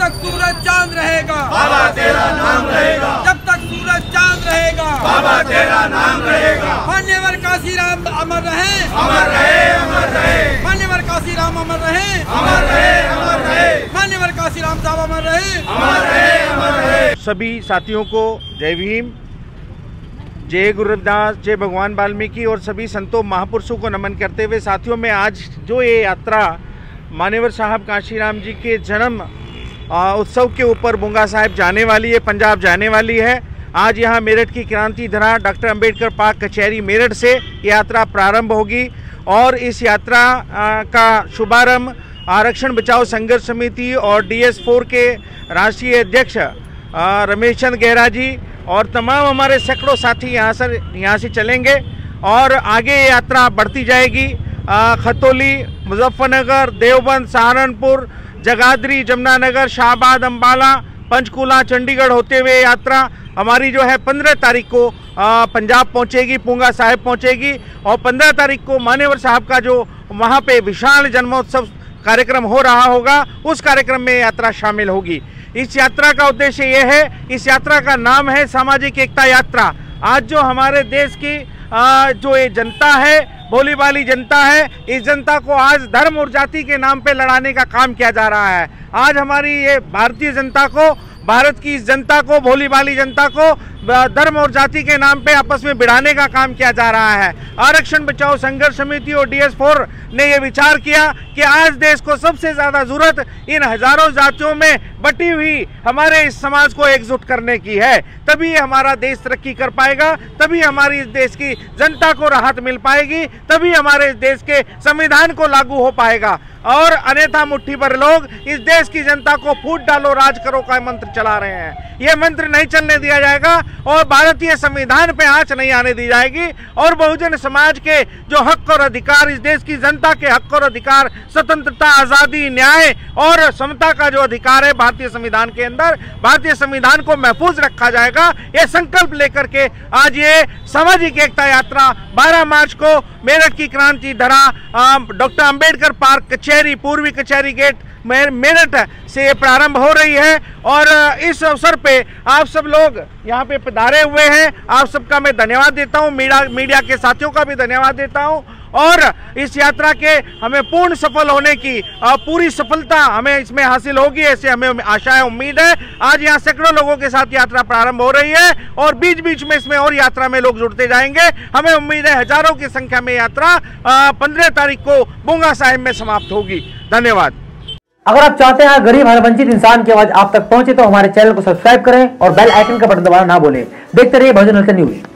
तक सूरज चांद रहेगा बाबा तेरा नाम रहेगा, जब तक सूरज चांद रहेगा बाबा तेरा नाम रहेगा। मान्यवर काशीराम अमर रहे, अमर रहे, अमर रहे, मान्यवर काशीराम अमर रहे, अमर रहे, अमर रहे, मान्यवर काशीराम साहब अमर रहे, अमर रहे, अमर रहे। सभी साथियों को जय भीम, जय गुरु रविदास, जय भगवान वाल्मीकि और सभी संतों महापुरुषों को नमन करते हुए साथियों में आज जो ये यात्रा मान्यवर साहब काशीराम जी के जन्म उत्सव के ऊपर बुंगा साहिब जाने वाली है, पंजाब जाने वाली है। आज यहाँ मेरठ की क्रांति धरा डॉक्टर अंबेडकर पार्क कचहरी मेरठ से यात्रा प्रारंभ होगी और इस यात्रा का शुभारंभ आरक्षण बचाओ संघर्ष समिति और DS4 के राष्ट्रीय अध्यक्ष रमेश चंद गहरा जी और तमाम हमारे सैकड़ों साथी यहाँ से चलेंगे और आगे यात्रा बढ़ती जाएगी। खतौली, मुजफ्फरनगर, देवबंद, सहारनपुर, जगाधरी, जमुनानगर, शाहबाद, अम्बाला, पंचकूला, चंडीगढ़ होते हुए यात्रा हमारी जो है 15 तारीख को पंजाब पहुंचेगी, पूंगा साहिब पहुंचेगी और 15 तारीख को मान्यवर साहब का जो वहां पे विशाल जन्मोत्सव कार्यक्रम हो रहा होगा उस कार्यक्रम में यात्रा शामिल होगी। इस यात्रा का उद्देश्य यह है, इस यात्रा का नाम है सामाजिक एकता यात्रा। आज जो हमारे देश की जो ये जनता है, भोली भाली जनता है, इस जनता को आज धर्म और जाति के नाम पे लड़ाने का काम किया जा रहा है। आज हमारी ये भारतीय जनता को, भारत की इस जनता को, भोली भाली जनता को धर्म और जाति के नाम पे आपस में भिड़ाने का काम किया जा रहा है। आरक्षण बचाओ संघर्ष समिति और DS4 ने ये विचार किया कि आज देश को सबसे ज़्यादा जरूरत इन हजारों जातियों में बटी हुई हमारे इस समाज को एकजुट करने की है। तभी हमारा देश तरक्की कर पाएगा, तभी हमारी इस देश की जनता को राहत मिल पाएगी, तभी हमारे इस देश के संविधान को लागू हो पाएगा। और अन्यथा मुट्ठी भर लोग इस देश की जनता को फूट डालो राज करो का मंत्र चला रहे हैं। यह मंत्र नहीं चलने दिया जाएगा और भारतीय संविधान पे आंच नहीं आने दी जाएगी और बहुजन समाज के जो हक और अधिकार, इस देश की जनता के हक और अधिकार, स्वतंत्रता, आज़ादी, न्याय और समता का जो अधिकार है भारतीय संविधान के अंदर, भारतीय संविधान को महफूज रखा जाएगा। यह संकल्प लेकर के आज ये सामाजिक एकता यात्रा 12 मार्च को मेरठ की क्रांति धरा डॉक्टर अंबेडकर पार्क कचहरी, पूर्वी कचहरी गेट मेरठ से ये प्रारंभ हो रही है और इस अवसर पे आप सब लोग यहाँ पे पधारे हुए हैं। आप सबका मैं धन्यवाद देता हूँ, मीडिया के साथियों का भी धन्यवाद देता हूँ और इस यात्रा के हमें पूर्ण सफल होने की पूरी सफलता हमें इसमें हासिल होगी, ऐसे हमें आशा है, उम्मीद है। आज यहाँ सैकड़ों लोगों के साथ यात्रा प्रारंभ हो रही है और बीच बीच में इसमें और यात्रा में लोग जुड़ते जाएंगे। हमें उम्मीद है हजारों की संख्या में यात्रा 15 तारीख को बुंगा साहिब में समाप्त होगी। धन्यवाद। अगर आप चाहते हैं गरीब हर वंचित इंसान की आवाज आप तक पहुंचे तो हमारे चैनल को सब्सक्राइब करें और बेल आइकन का बटन दबाना ना भूलें। देखते रहिए बहुजन न्यूज।